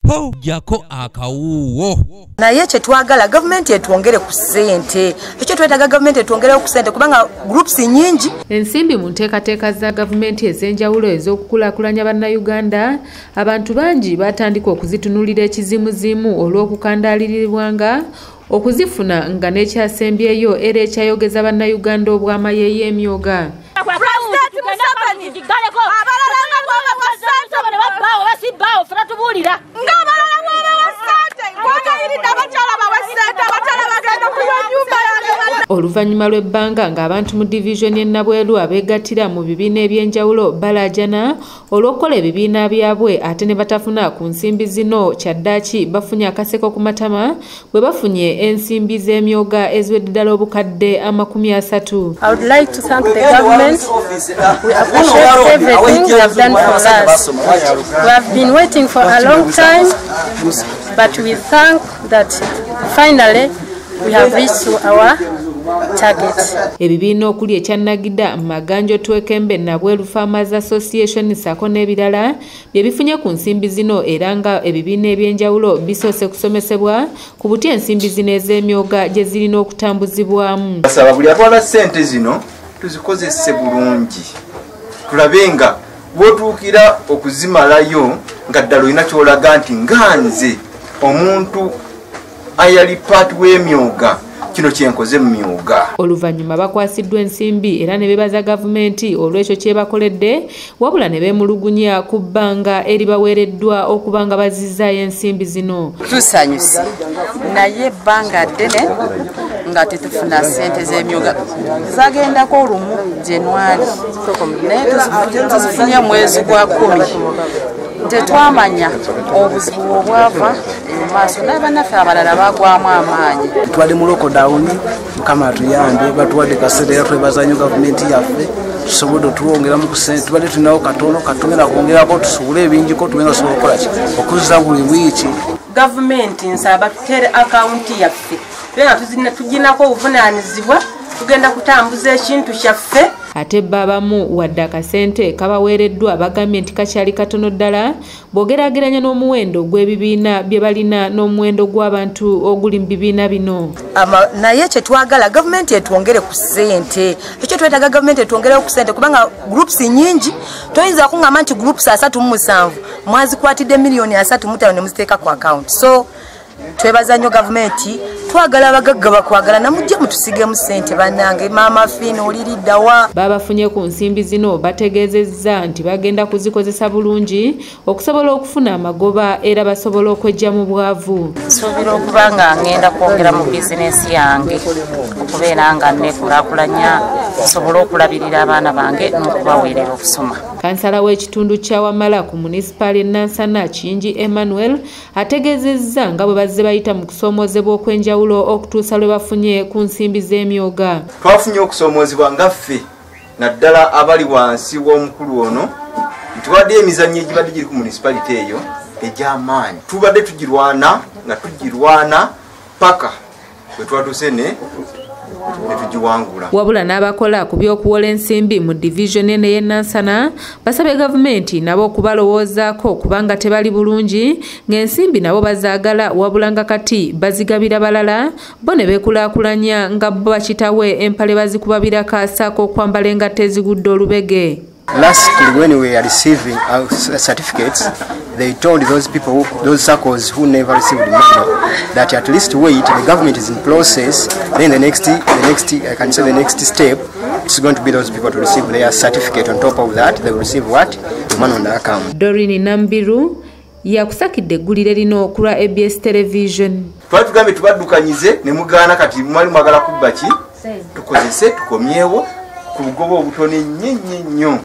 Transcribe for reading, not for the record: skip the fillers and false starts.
po jako akawuwo. Naye kye twagala gavumenti etwongere ku ssente. Ekyo twetaaga gavumenti etwongere ku ssente kubanga groups nyingi. Ensimbi mu nteekateeka za gavumenti ez'enjawulo ez'okukulaakulanya bannayuganda, abantu bangi batandika okuzitunulira ekizimuzimu olw'okukandaalirirwanga okuzifuna nga n'ekyasembyeyo era ekyayogeza bannayuganda obw'amayeyo emyoga. Oluvannyuma lw'ebbanga ng'abantu mu division y'e Nabweru abeegattira mu bibiina eby'enjawulo balaajana olw'okukola ebibiina byabwe ate ne batafuna ku nsimbi zino kyaddaaki bafunye akaseko ku matama bwe bafunye ensimbi z'emyoga eziwedde ddala obukadde 30. I would like to thank the government. We appreciate everything they have done for us. We have been waiting for a long time, but we thank that finally we have reached our target. Ebibiina okuli ekyanagida Maganjo Twekembe Nabweru Farmers Association sako n'ebirala bye bifunye ku nsimbi zino era nga ebibiina eby'enjawulo bisoose kusomesebwa ku butya ensimbi zino ez'emyoga gye zirina okutambuzibwamu. Basaba buli atwala ssente zino tuzikozese bulungi tulabe nga bw'otuukira okuzimalayo nga ddala olina ky'olaga nti nganze omuntu ayali paati w'emyoga kino kyenkoze mu myoga. Oluvannyuma bakwasiddwa ensimbi era ne beebaza gavumenti olw'ekyo kye bakoledde wabula ne beemulugunya ku bbanga eribaweereddwa okuba nga bazizzaayo ensimbi zino. Tusanyuse naye ebbanga ddene nga tetufuna ssente z'emyoga zagendako olumu January naye tuzifunye mwezi gwa 10 tetwamanya obuzibu obwava maaso n'abannaffe abalala bagwamu amaanyi. Twali mu lockdown Mukama atuyambe batuwadde kasente era twebaza nnyo gavumenti yaffe tusobodde otuwongeramu ku ssente tubadde tulinawo katono katugenda kwongerako tusobole ebingiko tugenda osobola okukola ki okuzza buli wiiki. Gavumenti nsaba tutere akawunti yaffe era tuginako obuvunaanyizibwa tugenda kutambuza ekintu kyaffe. Ate babamu wadde akasente kabaweereddwa bagambye nti kakyali katono ddala bw'ogeraageranya n'omuwendo gw'ebibiina bye balina n'omuwendo gw'abantu oguli mu bibiina bino. Naye kye twagala gavumenti etwongere ku ssente. Ekyo twetaaga gavumenti etwongere ku ssente kubanga groups nyingi toyinza kuŋŋamba nti groups 37 mwazikwatidde miliyoni 35 ne muziteeka ku account. So twebaza nnyo gavumenti twagala abagagga bakwagala namujje mutusigemu ssente bannange maama fino oliriddawa. Babafunye ku nsimbi zino bategeezezza nti bagenda kuzikozesa bulungi okusobola okufuna amagoba era basobola okwejja mu bwavu. Nsuubira okuba nga ngenda kwongera mu bizinesi yange okubeera nga nekulaakulanya nsobole okulabirira abaana bange n'okubaweerera okusoma. Kansala w'ekitundu kya Wamala ku munisipaali Nansana Kingi Emmanuel ategeezezza nga bwe bazze bayita mu kusoomozebwa okw'enjawulo okutuusa lwe bafunye ku nsimbi z'emyoga. Twafunye okusoomoozebwa nga ffe naddala abali wansi w'omukulu ono nti wadde emizannyo egibadde giri ku munisipalite eyo egy'amaanyi tubadde tugirwana paka bwe twatuuse ne tugiwangula. Wabula n'abakola ku by'okuwola ensimbi mu division eno y'e Nansana basabye gavumenti nabo okubalowoozaako kubanga tebali bulungi ng'ensimbi nabo bazaagala wabula nga kati bazigabira balala bo ne beekulaakulanya nga bo bakitawe empale bazikuba kaasaako okwambala engatto ezigudde olubege. Lastly, when we are receiving our certificates, they told those people, those circles who never received money, that at least wait, the government is in process. Then the next step, it's going to be those people to receive their certificate. On top of that, they will receive what? The money on the account. Doreen Nambiru, yakusakidde eggulire lino okulwa ABS Television. Twatugambe tubaddukanyize ne mugaana kati mwali mwagala kubba ki tukozese tukomyewo ku bugoba obutono ennyo nnyo.